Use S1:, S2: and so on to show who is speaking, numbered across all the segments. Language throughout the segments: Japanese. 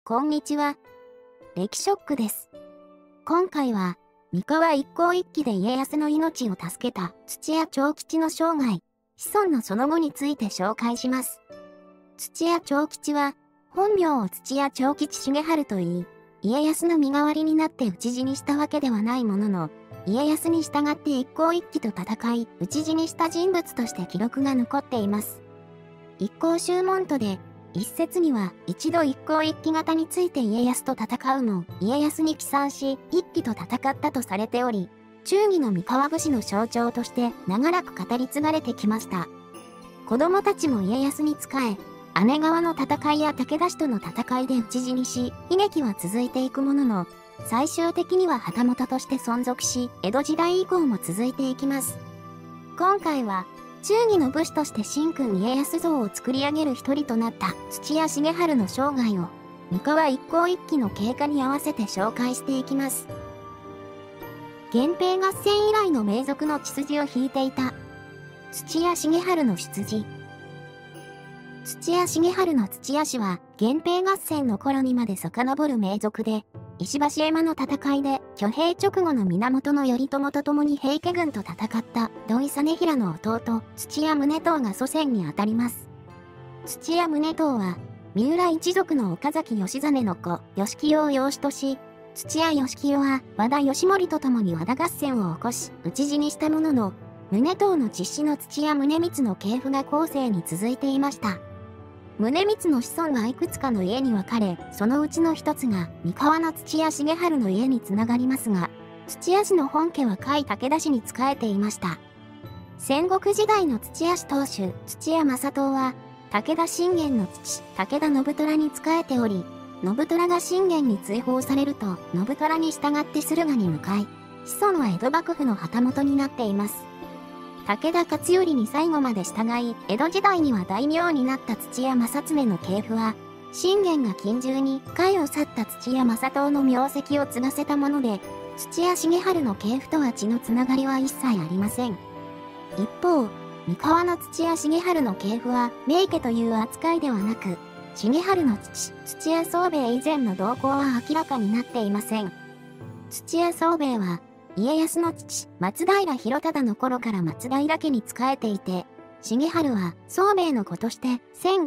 S1: こんにちは。歴ショックです。今回は、三河一向一揆で家康の命を助けた土屋長吉の生涯、子孫のその後について紹介します。土屋長吉は、本名を土屋長吉重治と言い、家康の身代わりになって討ち死にしたわけではないものの、家康に従って一向一揆と戦い、討ち死にした人物として記録が残っています。一向宗門徒で、一説には一度一向一揆型について家康と戦うも家康に帰参し一揆と戦ったとされており、忠義の三河武士の象徴として長らく語り継がれてきました。子供たちも家康に仕え、姉川の戦いや武田氏との戦いで討ち死にし、悲劇は続いていくものの、最終的には旗本として存続し、江戸時代以降も続いていきます。今回は、忠義の武士として神君家康像を作り上げる一人となった土屋重治の生涯を三河一向一揆の経過に合わせて紹介していきます。源平合戦以来の名族の血筋を引いていた土屋重治の出自。土屋重治の土屋氏は源平合戦の頃にまで遡る名族で、石橋山の戦いで挙兵直後の源頼朝と共に平家軍と戦った土井実平の弟土屋宗遠が祖先にあたります。土屋宗遠は三浦一族の岡崎義実の子義清を養子とし、土屋義清は和田義盛と共に和田合戦を起こし討ち死にしたものの、宗遠の実子の土屋宗光の系譜が後世に続いていました。宗光の子孫はいくつかの家に分かれ、そのうちの一つが三河の土屋重治の家につながりますが、土屋氏の本家は甲斐武田氏に仕えていました。戦国時代の土屋氏当主土屋正遠は、武田信玄の父武田信虎に仕えており、信虎が信玄に追放されると信虎に従って駿河に向かい、子孫は江戸幕府の旗本になっています。武田勝頼に最後まで従い、江戸時代には大名になった土屋正常の系譜は、信玄が近習に甲斐を去った土屋正遠の名跡を継がせたもので、土屋重治の系譜とは血のつながりは一切ありません。一方、三河の土屋重治の系譜は、名家という扱いではなく、重治の父、土屋宗兵衛以前の動向は明らかになっていません。土屋宗兵衛は、家康の父、松平広忠の頃から松平家に仕えていて、重治は宗兵衛の子として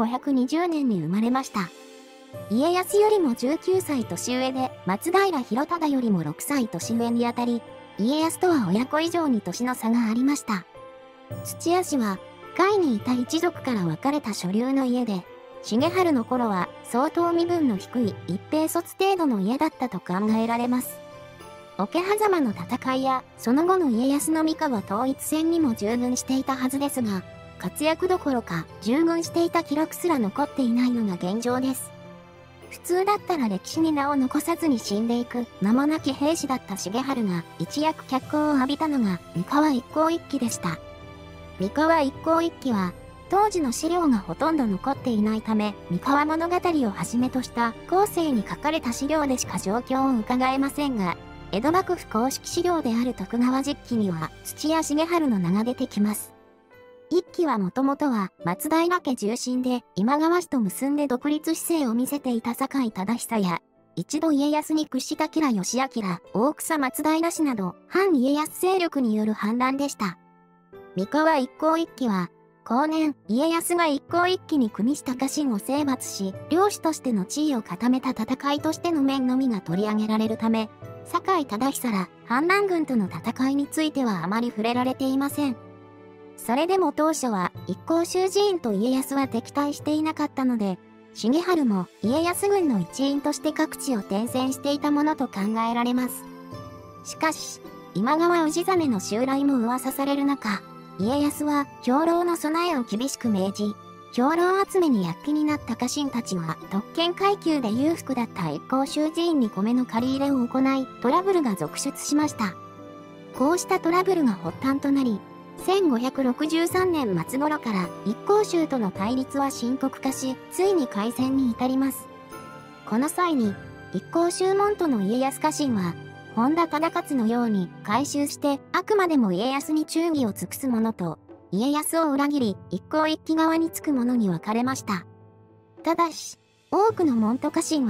S1: 1520年に生まれました。家康よりも19歳年上で、松平広忠よりも6歳年上にあたり、家康とは親子以上に年の差がありました。土屋氏は、甲斐にいた一族から分かれた所流の家で、重治の頃は相当身分の低い一兵卒程度の家だったと考えられます。桶狭間の戦いや、その後の家康の三河統一戦にも従軍していたはずですが、活躍どころか従軍していた記録すら残っていないのが現状です。普通だったら歴史に名を残さずに死んでいく名もなき兵士だった重治が一躍脚光を浴びたのが三河一向一揆でした。三河一向一揆は、当時の資料がほとんど残っていないため、三河物語をはじめとした後世に書かれた資料でしか状況を伺えませんが、江戸幕府公式資料である徳川実記には土屋重治の名が出てきます。一揆はもともとは松平家重臣で今川氏と結んで独立姿勢を見せていた酒井忠久や、一度家康に屈した吉良義昭、大草松平氏など反家康勢力による反乱でした。三河一向一揆は、後年家康が一向一揆に組みした家臣を征伐し、領主としての地位を固めた戦いとしての面のみが取り上げられるため、酒井忠久ら反乱軍との戦いについてはあまり触れられていません。それでも当初は一向宗寺院と家康は敵対していなかったので、重治も家康軍の一員として各地を転戦していたものと考えられます。しかし、今川氏真の襲来も噂される中、家康は兵糧の備えを厳しく命じ、兵糧集めに躍起になった家臣たちは特権階級で裕福だった一向宗寺院に米の借り入れを行い、トラブルが続出しました。こうしたトラブルが発端となり、1563年末頃から一向宗との対立は深刻化し、ついに開戦に至ります。この際に、一向宗門徒の家康家臣は、本田忠勝のように改宗してあくまでも家康に忠義を尽くす者と、家康を裏切り一向一揆側につく者に分かれました。ただし、多くの門徒家臣は、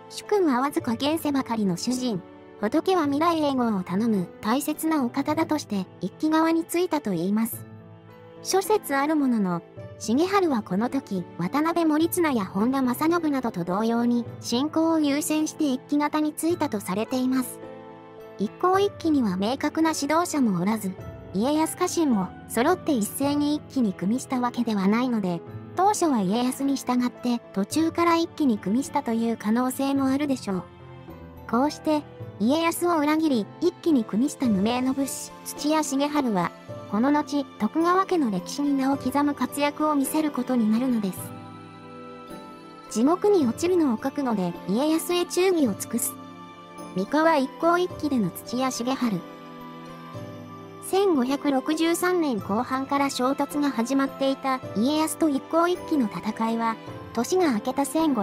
S1: 主君はわずか現世ばかりの主人。仏は未来永劫を頼む大切なお方だとして一揆側についたと言います。諸説あるものの、重治はこの時、渡辺守綱や本田正信などと同様に、信仰を優先して一揆型についたとされています。一向一揆には明確な指導者もおらず、家康家臣も揃って一斉に一揆に組みしたわけではないので、当初は家康に従って途中から一揆に組みしたという可能性もあるでしょう。こうして、家康を裏切り一揆に組みした無名の武士、土屋重治は、この後、徳川家の歴史に名を刻む活躍を見せることになるのです。地獄に落ちるのを覚悟で家康へ忠義を尽くす。三河一向一揆での土屋重治。1563年後半から衝突が始まっていた家康と一向一揆の戦いは、年が明けた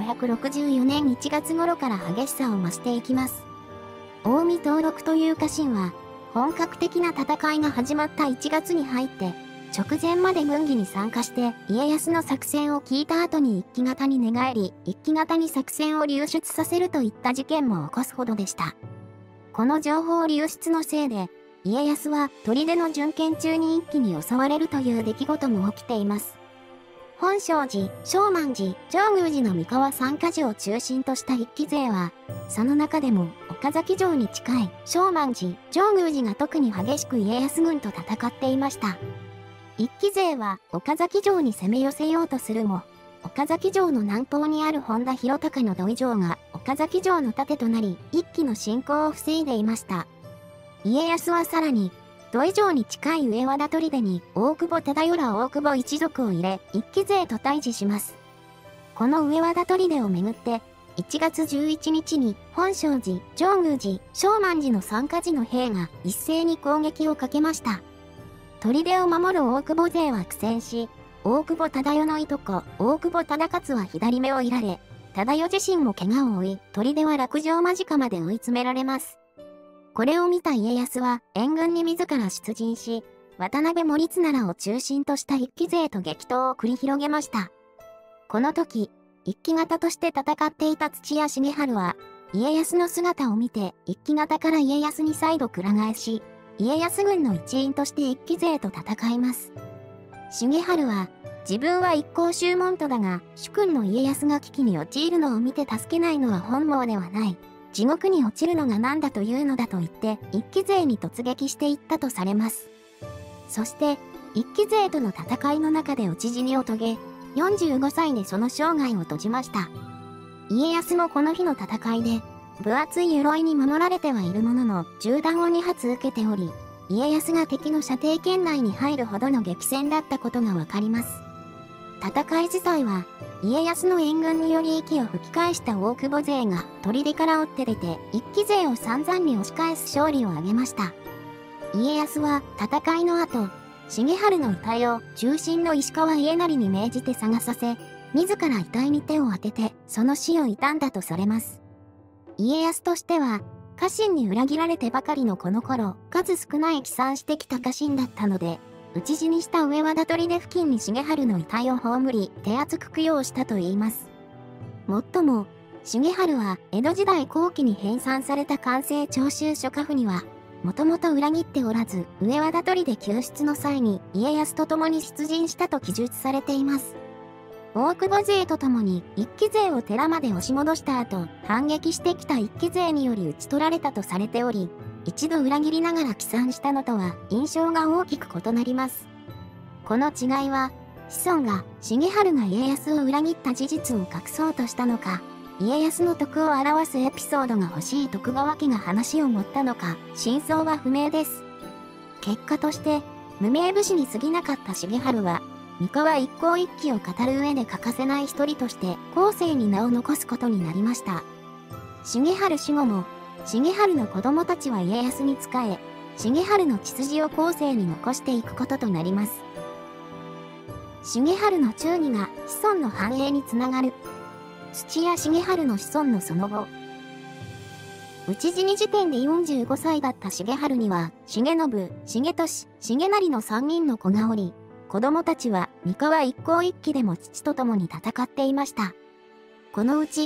S1: 1564年1月頃から激しさを増していきます。近江登録という家臣は、本格的な戦いが始まった1月に入って、直前まで軍議に参加して家康の作戦を聞いた後に一揆型に寝返り、一揆型に作戦を流出させるといった事件も起こすほどでした。この情報流出のせいで、家康は砦の巡検中に一気に襲われるという出来事も起きています。本證寺、勝鬘寺、上宮寺の三河三家寺を中心とした一揆勢は、その中でも岡崎城に近い勝鬘寺、上宮寺が特に激しく家康軍と戦っていました。一揆勢は岡崎城に攻め寄せようとするも、岡崎城の南方にある本田博隆の土井城が岡崎城の盾となり、一揆の進行を防いでいました。家康はさらに、土井城に近い上和田砦に大久保忠世ら大久保一族を入れ、一揆勢と対峙します。この上和田砦をめぐって、1月11日に本證寺、上宮寺、勝鬘寺の三家寺の兵が一斉に攻撃をかけました。砦を守る大久保勢は苦戦し、大久保忠世のいとこ、大久保忠勝は左目をいられ、忠世自身も怪我を負い、砦は落城間近まで追い詰められます。これを見た家康は援軍に自ら出陣し、渡辺守綱らを中心とした一揆勢と激闘を繰り広げました。この時、一揆型として戦っていた土屋重治は、家康の姿を見て一揆型から家康に再度くら替えし、家康軍の一員として一揆勢と戦います。重治は、自分は一向宗門徒だが、主君の家康が危機に陥るのを見て助けないのは本望ではない。地獄に落ちるのが何だというのだと言って一揆勢に突撃していったとされます。そして一揆勢との戦いの中で討ち死にを遂げ、45歳でその生涯を閉じました。家康もこの日の戦いで分厚い鎧に守られてはいるものの銃弾を2発受けており、家康が敵の射程圏内に入るほどの激戦だったことがわかります。戦い自体は家康の援軍により息を吹き返した大久保勢が砦から追って出て一揆勢を散々に押し返す勝利を挙げました。家康は戦いの後、重治の遺体を中心の石川家成に命じて探させ、自ら遺体に手を当ててその死を悼んだとされます。家康としては、家臣に裏切られてばかりのこの頃、数少ない帰参してきた家臣だったので、討ち死にした上和田砦付近に重治の遺体を葬り、手厚く供養したといいます。もっとも、重治は江戸時代後期に編纂された寛政長州書家譜には、もともと裏切っておらず、上和田砦救出の際に家康と共に出陣したと記述されています。大久保勢と共に一揆勢を寺まで押し戻した後、反撃してきた一揆勢により討ち取られたとされており、一度裏切りながら帰参したのとは印象が大きく異なります。この違いは、子孫が重治が家康を裏切った事実を隠そうとしたのか、家康の徳を表すエピソードが欲しい徳川家が話を持ったのか、真相は不明です。結果として、無名武士に過ぎなかった重治は、三河一向一揆を語る上で欠かせない一人として後世に名を残すことになりました。重治死後も、重治の子供たちは家康に仕え、重治の血筋を後世に残していくこととなります。重治の忠義が子孫の繁栄につながる。土屋重治の子孫のその後。討ち死に時点で45歳だった重治には、重信、重利、重成の3人の子がおり、子供たちは三河一向一揆でも父と共に戦っていました。このうち、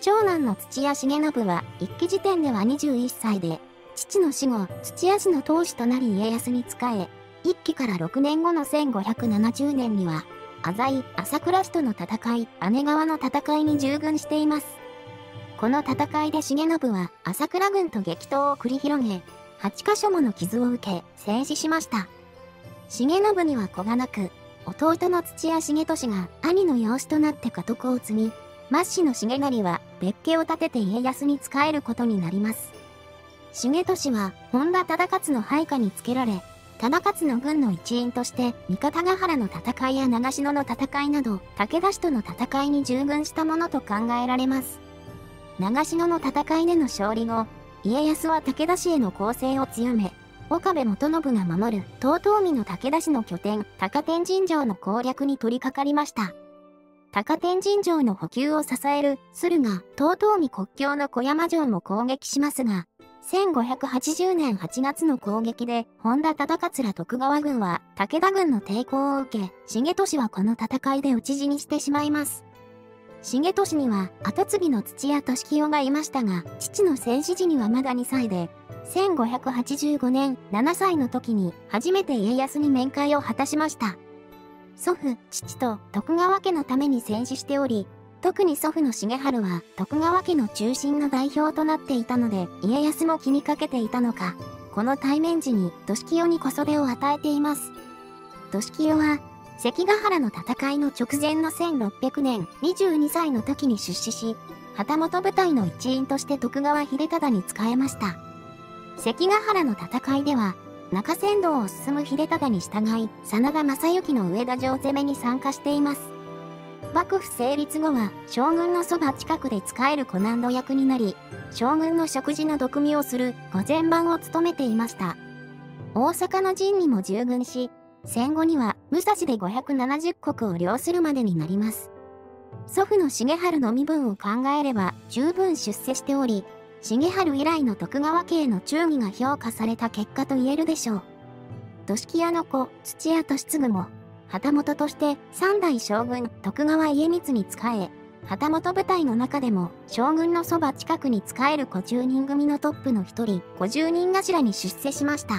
S1: 長男の土屋重信は一期時点では21歳で、父の死後、土屋氏の当主となり家康に仕え、一期から6年後の1570年には、浅井、朝倉氏との戦い、姉川の戦いに従軍しています。この戦いで重信は朝倉軍と激闘を繰り広げ、8カ所もの傷を受け、戦死しました。重信には子がなく、弟の土屋重利が兄の養子となって家督を継ぎ、末子の重成は別家を立てて家康に仕えることになります。重利は本田忠勝の配下につけられ、忠勝の軍の一員として三方ヶ原の戦いや長篠の戦いなど武田氏との戦いに従軍したものと考えられます。長篠の戦いでの勝利後、家康は武田氏への攻勢を強め、岡部元信が守る遠江の武田氏の拠点、高天神城の攻略に取り掛かりました。高天神城の補給を支える駿河、遠江国境の小山城も攻撃しますが、1580年8月の攻撃で本田忠勝ら徳川軍は武田軍の抵抗を受け、重利はこの戦いで討ち死にしてしまいます。重利には跡継ぎの土屋敏清がいましたが、父の戦死時にはまだ2歳で、1585年7歳の時に初めて家康に面会を果たしました。祖父、父と徳川家のために戦死しており、特に祖父の重治は徳川家の中心の代表となっていたので、家康も気にかけていたのか、この対面時に敏清に小袖を与えています。敏清は、関ヶ原の戦いの直前の1600年22歳の時に出仕し、旗本部隊の一員として徳川秀忠に仕えました。関ヶ原の戦いでは、中山道を進む秀忠に従い、真田昌幸の上田城攻めに参加しています。幕府成立後は、将軍のそば近くで仕える小納戸役になり、将軍の食事の毒味をする御前番を務めていました。大阪の陣にも従軍し、戦後には武蔵で570石を領するまでになります。祖父の重治の身分を考えれば十分出世しており、重治以来の徳川家への忠義が評価された結果と言えるでしょう。敏清の子、土屋利次も、旗本として三代将軍徳川家光に仕え、旗本部隊の中でも将軍のそば近くに仕える50人組のトップの一人、50人頭に出世しました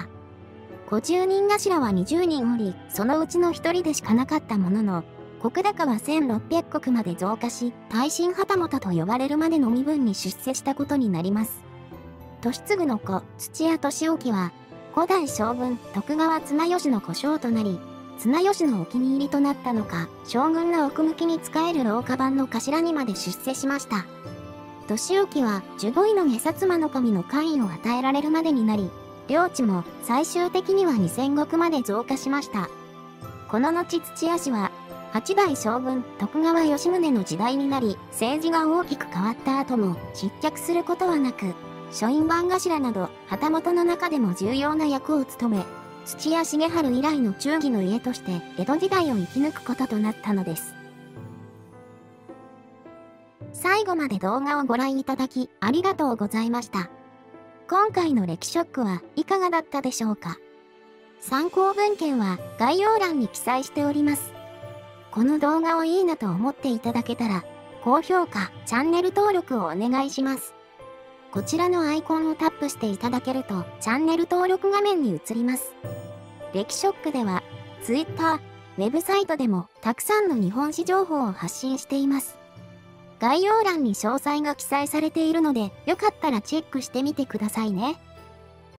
S1: 。50人頭は20人おり、そのうちの一人でしかなかったものの、石高は1600石まで増加し、大臣旗本と呼ばれるまでの身分に出世したことになります。利次の子、土屋利興は、5代将軍徳川綱吉の小姓となり、綱吉のお気に入りとなったのか、将軍の奥向きに仕える廊下番の頭にまで出世しました。利興は、15位の下薩摩の神の官位を与えられるまでになり、領地も最終的には2000石まで増加しました。この後土屋氏は、8代将軍徳川吉宗の時代になり、政治が大きく変わった後も失脚することはなく、書院番頭など旗本の中でも重要な役を務め、土屋重治以来の忠義の家として江戸時代を生き抜くこととなったのです。最後まで動画をご覧いただきありがとうございました。今回の歴ショックはいかがだったでしょうか。参考文献は概要欄に記載しております。この動画をいいなと思っていただけたら、高評価、チャンネル登録をお願いします。こちらのアイコンをタップしていただけると、チャンネル登録画面に移ります。歴ショックでは、Twitter、ウェブサイトでもたくさんの日本史情報を発信しています。概要欄に詳細が記載されているので、よかったらチェックしてみてくださいね。